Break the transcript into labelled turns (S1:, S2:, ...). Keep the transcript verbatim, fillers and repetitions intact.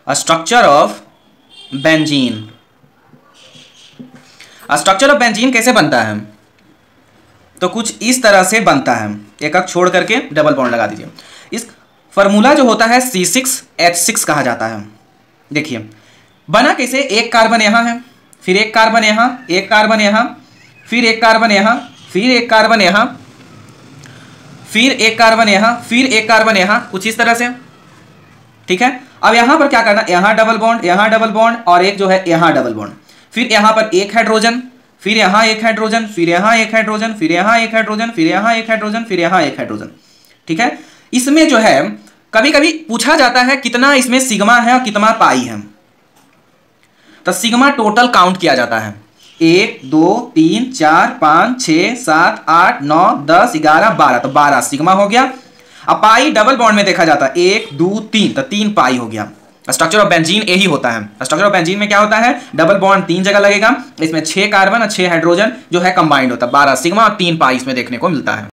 S1: Structure of benzene. Structure of benzene कैसे बनता है? तो कुछ इस तरह से बनता है, एक एक छोड़ करके डबल बॉन्ड लगा दीजिए। इस फॉर्मूला जो होता है सी सिक्स एच सिक्स कहा जाता है। देखिए बना कैसे, एक कार्बन यहां है, फिर एक कार्बन यहां, एक कार्बन यहां, फिर एक कार्बन यहां, फिर एक कार्बन यहां, फिर एक कार्बन यहां, फिर एक कार्बन यहां, कुछ इस तरह से। ठीक है, अब यहां पर क्या करना, यहां डबल बॉन्ड, यहां डबल बॉन्ड, और एक जो है यहां डबल बॉन्ड, फिर यहां पर एक हाइड्रोजन, फिर यहां एक हाइड्रोजन, फिर यहां एक हाइड्रोजन, फिर यहां एक हाइड्रोजन, फिर यहां एक हाइड्रोजन, फिर यहां एक हाइड्रोजन। ठीक है, इसमें जो है कभी कभी पूछा जाता है कितना इसमें सिग्मा है और कितना पाई है। तो सिग्मा टोटल काउंट किया जाता है, एक दो तीन चार पांच छह सात आठ नौ दस ग्यारह बारह, तो बारह सिग्मा हो गया। अब पाई डबल बॉन्ड में देखा जाता है, एक दो तीन, तो तीन पाई हो गया। स्ट्रक्चर ऑफ बेंजीन यही होता है। स्ट्रक्चर ऑफ बेंजीन में क्या होता है, डबल बॉन्ड तीन जगह लगेगा, इसमें छह कार्बन और छह हाइड्रोजन जो है कंबाइंड होता है, बारह सिग्मा और तीन पाई इसमें देखने को मिलता है।